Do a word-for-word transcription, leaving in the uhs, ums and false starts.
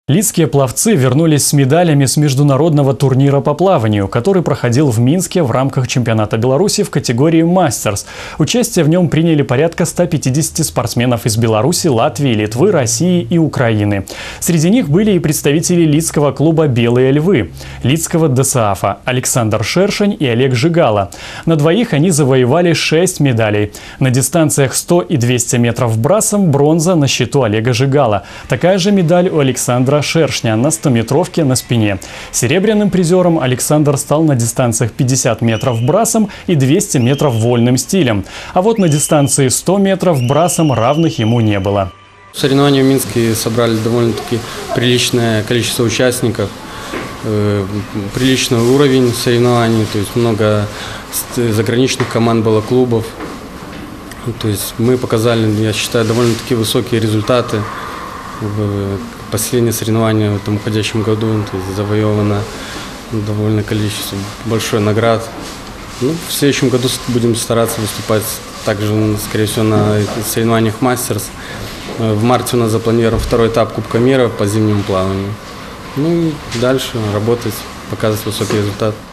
Лидские пловцы вернулись с медалями с международного турнира по плаванию, который проходил в Минске в рамках чемпионата Беларуси в категории «Мастерс». Участие в нем приняли порядка ста пятидесяти спортсменов из Беларуси, Латвии, Литвы, России и Украины. Среди них были и представители лидского клуба «Белые львы», лидского ДСАФа Александр Шершень и Олег Жигало. На двоих они завоевали шесть медалей. На дистанциях сто и двести метров брасом бронза на счету Олега Жигало. Такая же медаль у Александра Шершня на стометровке на спине. Серебряным призером Александр стал на дистанциях пятьдесят метров брасом и двести метров вольным стилем. А вот на дистанции сто метров брасом равных ему не было. Соревнования в Минске собрали довольно-таки приличное количество участников, э, приличный уровень соревнований, то есть много заграничных команд было, клубов. То есть мы показали, я считаю, довольно-таки высокие результаты. Последнее соревнование в этом уходящем году, то есть завоевано довольно количество, большой наград. Ну, в следующем году будем стараться выступать также, скорее всего, на соревнованиях «Мастерс». В марте у нас запланирован второй этап Кубка мира по зимнему плаванию. Ну и дальше работать, показывать высокий результат.